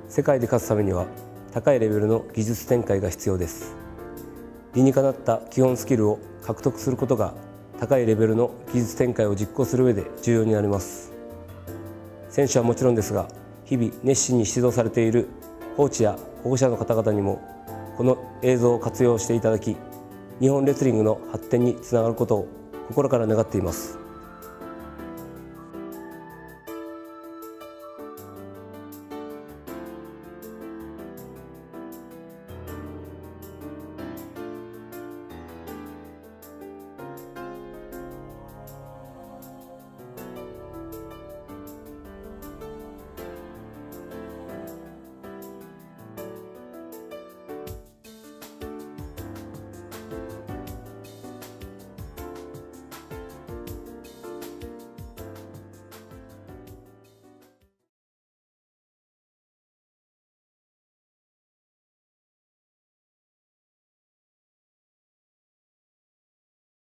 世界で勝つためには高いレベルの技術展開が必要です。理にかなった基本スキルを獲得することが高いレベルの技術展開を実行する上で重要になります。選手はもちろんですが、日々熱心に指導されているコーチや保護者の方々にもこの映像を活用していただき、日本レスリングの発展につながることを心から願っています。